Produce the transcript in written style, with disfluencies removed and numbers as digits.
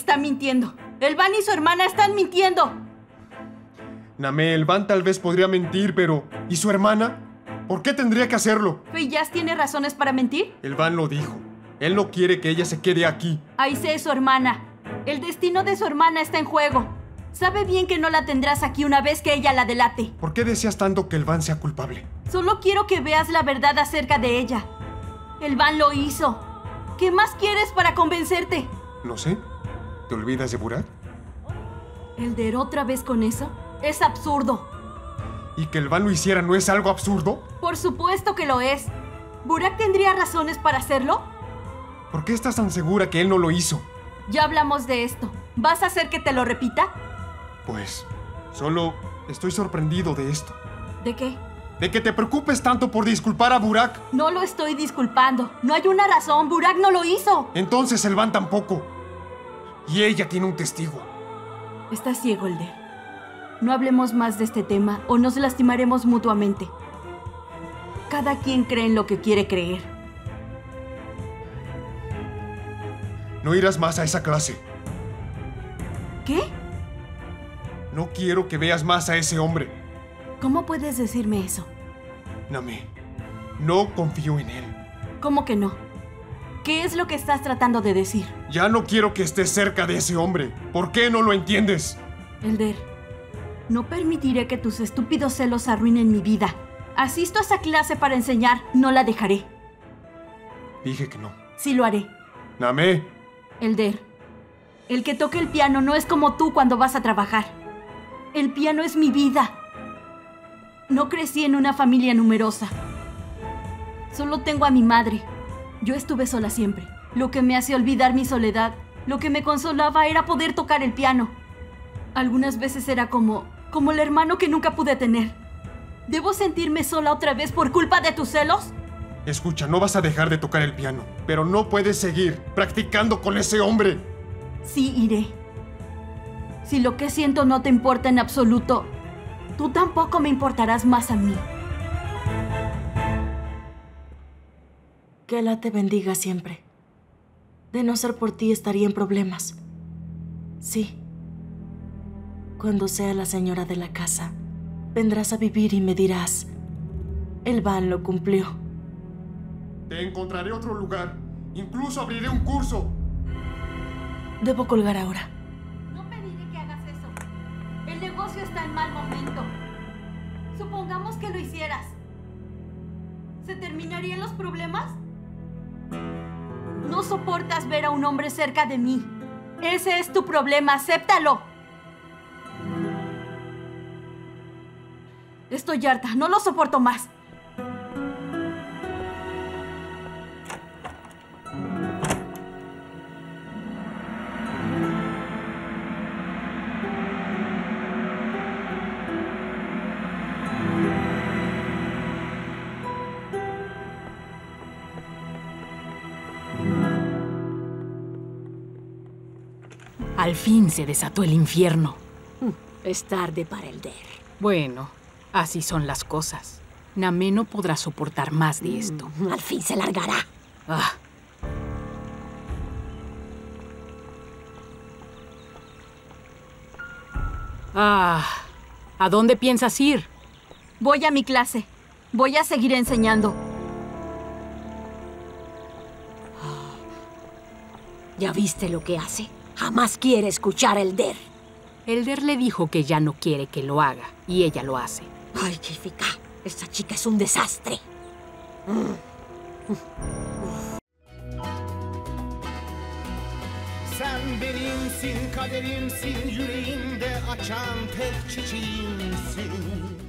Está mintiendo. Elvan y su hermana están mintiendo. Name, Elvan tal vez podría mentir, pero... ¿y su hermana? ¿Por qué tendría que hacerlo? ¿Feiyaz tiene razones para mentir? Elvan lo dijo. Él no quiere que ella se quede aquí. Aisee es su hermana. El destino de su hermana está en juego. Sabe bien que no la tendrás aquí una vez que ella la delate. ¿Por qué deseas tanto que Elvan sea culpable? Solo quiero que veas la verdad acerca de ella. Elvan lo hizo. ¿Qué más quieres para convencerte? No sé. ¿Te olvidas de Burak? ¿Elder otra vez con eso? Es absurdo. ¿Y que Elvan lo hiciera no es algo absurdo? Por supuesto que lo es. ¿Burak tendría razones para hacerlo? ¿Por qué estás tan segura que él no lo hizo? Ya hablamos de esto. ¿Vas a hacer que te lo repita? Pues, solo estoy sorprendido de esto. ¿De qué? De que te preocupes tanto por disculpar a Burak. No lo estoy disculpando. No hay una razón. Burak no lo hizo. Entonces Elvan tampoco. Y ella tiene un testigo. Estás ciego, Elder. No hablemos más de este tema o nos lastimaremos mutuamente. Cada quien cree en lo que quiere creer. No irás más a esa clase. ¿Qué? No quiero que veas más a ese hombre. ¿Cómo puedes decirme eso? Name, no confío en él. ¿Cómo que no? ¿Qué es lo que estás tratando de decir? Ya no quiero que estés cerca de ese hombre. ¿Por qué no lo entiendes? Elder, no permitiré que tus estúpidos celos arruinen mi vida. Asisto a esa clase para enseñar, no la dejaré. Dije que no. Sí lo haré. Name. Elder, el que toque el piano no es como tú cuando vas a trabajar. El piano es mi vida. No crecí en una familia numerosa. Solo tengo a mi madre. Yo estuve sola siempre. Lo que me hacía olvidar mi soledad, lo que me consolaba era poder tocar el piano. Algunas veces era como el hermano que nunca pude tener. ¿Debo sentirme sola otra vez por culpa de tus celos? Escucha, no vas a dejar de tocar el piano, pero no puedes seguir practicando con ese hombre. Sí, iré. Si lo que siento no te importa en absoluto, tú tampoco me importarás más a mí. Que Alá te bendiga siempre. De no ser por ti estaría en problemas. Sí. Cuando sea la señora de la casa, vendrás a vivir y me dirás, Elvan lo cumplió. Te encontraré otro lugar. Incluso abriré un curso. Debo colgar ahora. No pediré que hagas eso. El negocio está en mal momento. Supongamos que lo hicieras. ¿Se terminarían los problemas? No soportas ver a un hombre cerca de mí. Ese es tu problema, acéptalo. Estoy harta, no lo soporto más. Al fin se desató el infierno. Es tarde para Elder. Bueno, así son las cosas. Name no podrá soportar más de esto. Al fin se largará. Ah. ¿A dónde piensas ir? Voy a mi clase. Voy a seguir enseñando. ¿Ya viste lo que hace? Jamás quiere escuchar a Elder. Elder le dijo que ya no quiere que lo haga, y ella lo hace. Ay, Kefika, esta chica es un desastre. Sen benimsin, kaderimsin, yüreğimde açan tek çiçeğimsin.